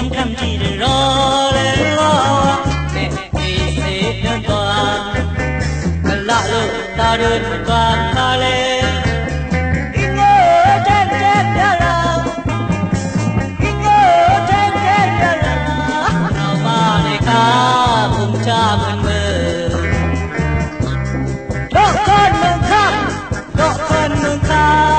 nhắm cam chỉ để rò lên lo mẹ vì sẽ đơn toàn lạ lự ta đơn toàn ta lên ít nhớ trên trên nhà là ít nhớ trên trên nhà là nào mà này ca cùng cha mừng mừng độ con mừng khắp độ con mừng khắp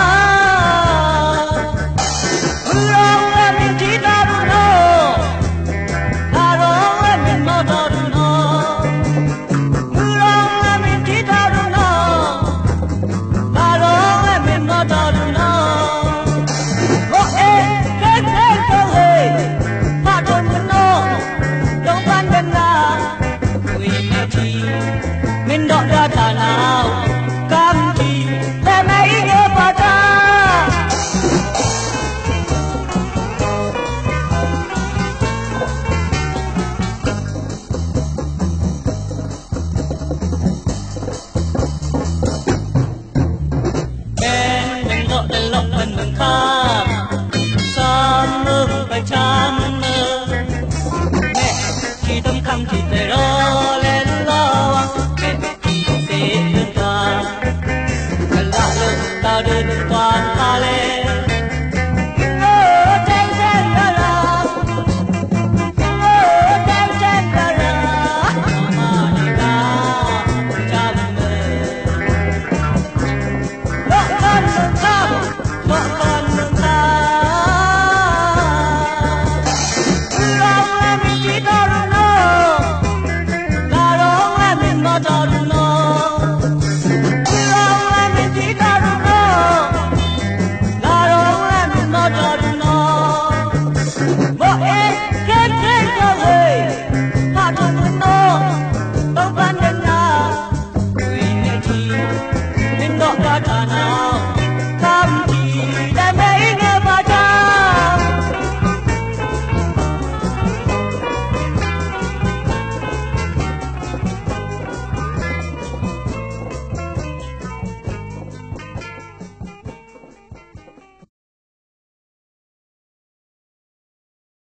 mình đọt ra thả nào cam chỉ để mấy nhớ vào ta bên mình gọi đến lộc mình mừng khắp xa mừng phải cha